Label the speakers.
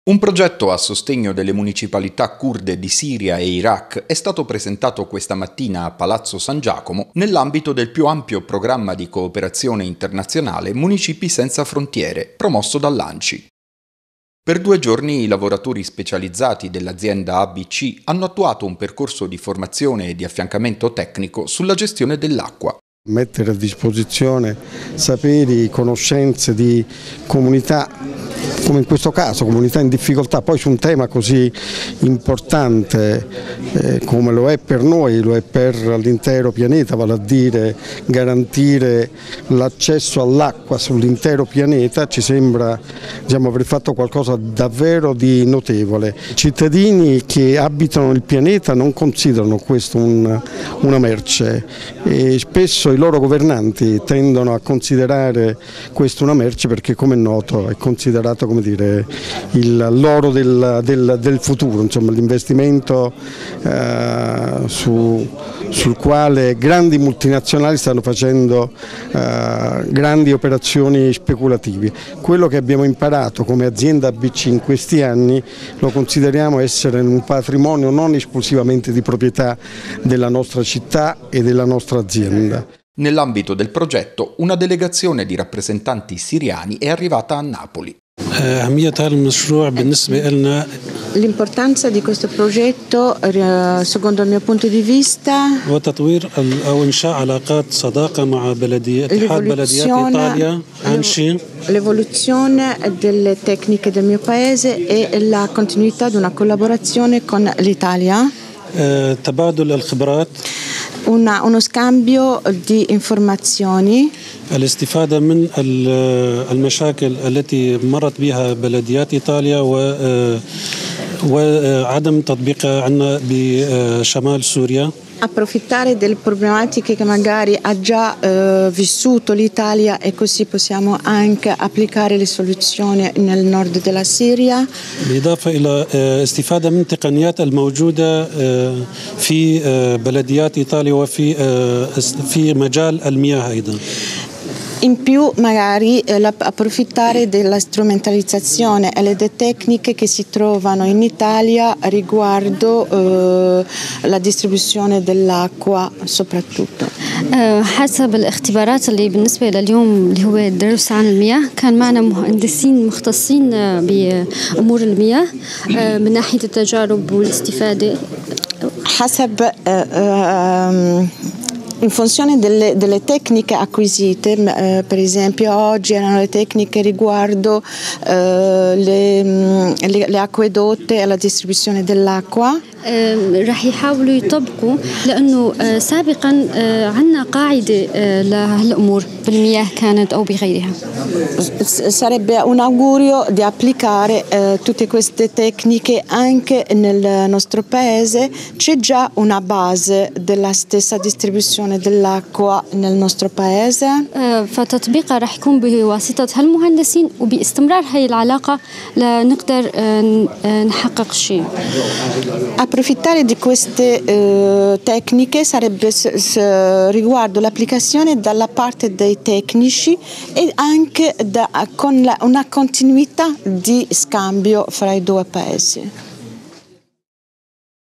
Speaker 1: Un progetto a sostegno delle municipalità curde di Siria e Iraq è stato presentato questa mattina a Palazzo San Giacomo nell'ambito del più ampio programma di cooperazione internazionale Municipi Senza Frontiere, promosso dall'ANCI. Per 2 giorni i lavoratori specializzati dell'azienda ABC hanno attuato un percorso di formazione e di affiancamento tecnico sulla gestione dell'acqua.
Speaker 2: Mettere a disposizione saperi, conoscenze di comunità, come in questo caso, comunità in difficoltà, poi su un tema così importante come lo è per noi, lo è per l'intero pianeta, vale a dire garantire l'accesso all'acqua sull'intero pianeta, ci sembra aver fatto qualcosa davvero di notevole. I cittadini che abitano il pianeta non considerano questo una merce e spesso i loro governanti tendono a considerare questo una merce perché, come è noto, è considerato l'oro del futuro, insomma l'investimento sul quale grandi multinazionali stanno facendo grandi operazioni speculative. Quello che abbiamo imparato come azienda ABC in questi anni lo consideriamo essere un patrimonio non esclusivamente di proprietà della nostra città e della nostra azienda.
Speaker 1: Nell'ambito del progetto, una delegazione di rappresentanti siriani è arrivata a Napoli.
Speaker 3: L'importanza di questo progetto, secondo il mio punto di vista, l'evoluzione delle tecniche del mio paese e la continuità di una collaborazione con l'Italia. Uno scambio di informazioni.
Speaker 4: الاستفادة من المشاكل التي مرت بها بلديات إيطاليا وعدم تطبيقها عندنا بشمال سوريا.
Speaker 3: Approfittare delle problematiche che magari ha già vissuto l'Italia e così possiamo anche applicare le soluzioni nel nord della Siria.
Speaker 4: بالإضافة إلى استفادة من التقنيات الموجودة في بلديات إيطاليا وفي مجال المياه أيضا.
Speaker 3: In più magari approfittare della strumentalizzazione e le tecniche che si trovano in Italia riguardo la distribuzione dell'acqua soprattutto.
Speaker 5: حسب الاختبارات اللي بالنسبة لليوم اللي هو الدرس عن المياه كان معنا مهندسين مختصين بأمور المياه من ناحية التجارب والاستفادة.
Speaker 3: حسب in funzione delle tecniche acquisite, per esempio oggi erano le tecniche riguardo le acquedotte e la distribuzione dell'acqua.
Speaker 5: راح يحاولوا يطبقوا لأنه سابقا عندنا قاعدة لهالأمور بالمياه كانت أو بغيرها.
Speaker 3: Sarebbe un augurio di applicare tutte queste tecniche anche nel nostro paese. C'è già una base della stessa distribuzione dell'acqua nel nostro paese.
Speaker 5: فتطبيقها راح يكون بواسطة هالمهندسين وباستمرار هاي العلاقة لنقدر نحقق شيء.
Speaker 3: Approfittare di queste tecniche sarebbe riguardo l'applicazione dalla parte dei tecnici e anche con una continuità di scambio fra i due paesi.